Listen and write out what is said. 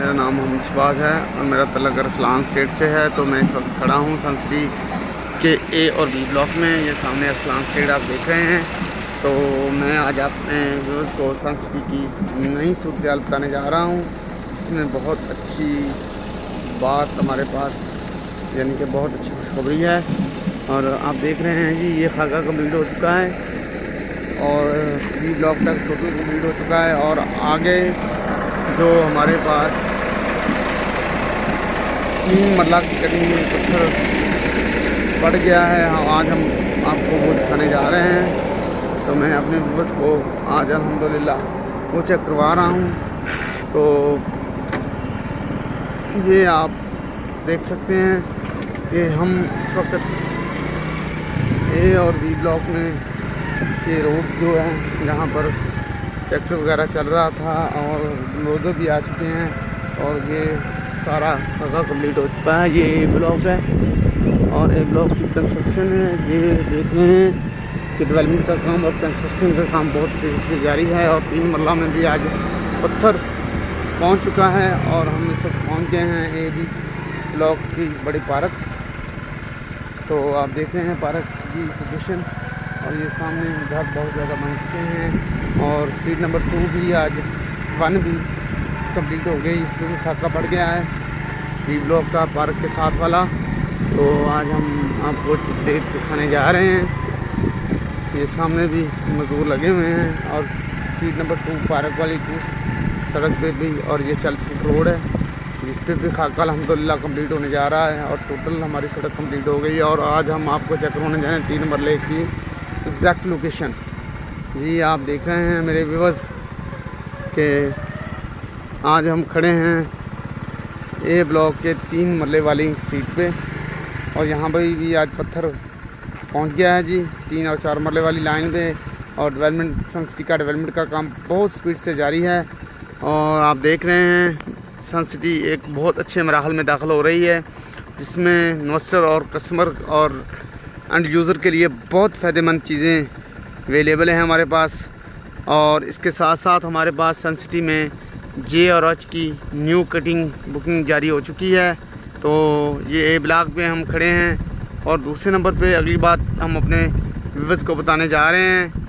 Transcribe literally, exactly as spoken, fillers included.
मेरा नाम मोहम्मद शहबाज है और मेरा तल्लुक़ अरसलान स्टेट से है। तो मैं इस वक्त खड़ा हूँ सन सिटी के ए और बी ब्लॉक में। ये सामने अरसलान स्टेट आप देख रहे हैं। तो मैं आज अपने व्यूअर्स को सन सिटी की नई सूरत बताने जा रहा हूँ। इसमें बहुत अच्छी बात हमारे पास, यानी कि बहुत अच्छी खुशखबरी है। और आप देख रहे हैं जी, ये खाका कम्प्लीट हो चुका है और बी ब्लॉक तक टोटल कम्प्लीट हो चुका है। और आगे जो हमारे पास तीन मरला की कटिंग में पत्थर पड़ गया है, आज हम आपको वो दिखाने जा रहे हैं। तो मैं अपने व्यूअर्स को आज अल्हम्दुलिल्लाह वो चेक करवा रहा हूँ। तो ये आप देख सकते हैं कि हम इस वक्त ए और बी ब्लॉक में ये रोड जो है, जहाँ पर ट्रैक्टर वगैरह चल रहा था और लोडर भी आ चुके हैं और ये सारा जगह कंप्लीट हो चुका है। ये ए ब्लॉक है और ए ब्लॉक की कंस्ट्रक्शन है। ये देख रहे हैं कि डेवलपमेंट का काम और कंस्ट्रक्शन का काम बहुत तेज़ी से जारी है। और तीन मरला में भी आज पत्थर पहुंच चुका है और हम इस वक्त पहुँच गए हैं ए बी ब्लॉक की बड़ी पार्क। तो आप देख रहे हैं पार्क की पोजीशन और ये सामने घर बहुत ज़्यादा बन चुके हैं। और स्ट्रीट नंबर टू भी आज वन भी कंप्लीट हो गई, इस पर भी खाका पड़ गया है बी ब्लॉक का पार्क के साथ वाला। तो आज हम आपको देख दिखाने जा रहे हैं। ये सामने भी मजदूर लगे हुए हैं और स्ट्रीट नंबर टू पार्क वाली टू सड़क पे भी, और ये चल स्ट्रीट रोड है जिस पे भी खाका अल्हम्दुलिल्लाह कंप्लीट होने जा रहा है और टोटल हमारी सड़क कंप्लीट हो गई। और आज हम आपको चेक होने जा रहे हैं तीन मरले की एग्जैक्ट लोकेशन। जी आप देख रहे हैं मेरे व्यूअर्स के आज हम खड़े हैं ए ब्लॉक के तीन मरले वाली स्ट्रीट पे और यहाँ पर भी आज पत्थर पहुँच गया है जी, तीन और चार मरले वाली लाइन पे। और डेवलपमेंट सन सिटी का डेवलपमेंट का काम बहुत स्पीड से जारी है और आप देख रहे हैं सन सिटी एक बहुत अच्छे मराहल में दाखिल हो रही है, जिसमें इन्वेस्टर और कस्टमर और एंड यूज़र के लिए बहुत फ़ायदेमंद चीज़ें अवेलेबल हैं हमारे पास। और इसके साथ साथ हमारे पास सन सिटी में जे और एच की न्यू कटिंग बुकिंग जारी हो चुकी है। तो ये ए ब्लॉक पे हम खड़े हैं। और दूसरे नंबर पे अगली बात हम अपने व्यूअर्स को बताने जा रहे हैं